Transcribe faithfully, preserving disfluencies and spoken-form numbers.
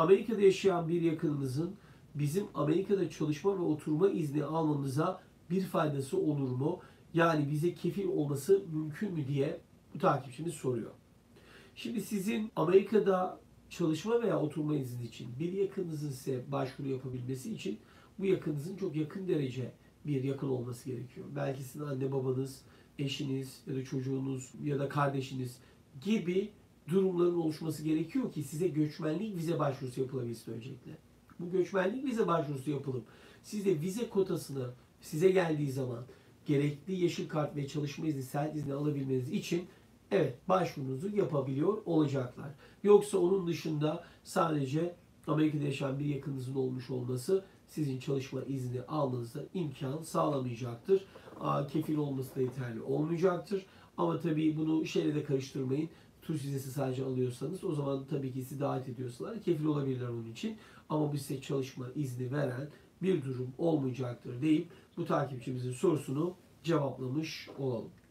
Amerika'da yaşayan bir yakınınızın bizim Amerika'da çalışma ve oturma izni almamıza bir faydası olur mu? Yani bize kefil olması mümkün mü diye bu takipçimiz soruyor. Şimdi sizin Amerika'da çalışma veya oturma izni için bir yakınınızın size başvuru yapabilmesi için bu yakınınızın çok yakın derece bir yakın olması gerekiyor. Belki sizin anne babanız, eşiniz ya da çocuğunuz ya da kardeşiniz gibi durumların oluşması gerekiyor ki size göçmenlik vize başvurusu yapılabilsin öncelikle. Bu göçmenlik vize başvurusu yapılıp size vize kotasını size geldiği zaman gerekli yeşil kart ve çalışma izni, seyahat izni alabilmeniz için evet başvurunuzu yapabiliyor olacaklar. Yoksa onun dışında sadece Amerika'da yaşayan bir yakınınızın olmuş olması sizin çalışma izni almanıza imkan sağlamayacaktır. Kefil olması da yeterli olmayacaktır. Ama tabii bunu şeyle de karıştırmayın. Turist vizesi sadece alıyorsanız o zaman tabii ki sizi davet ediyorsalar kefil olabilirler onun için. Ama bu size çalışma izni veren bir durum olmayacaktır deyip bu takipçimizin sorusunu cevaplamış olalım.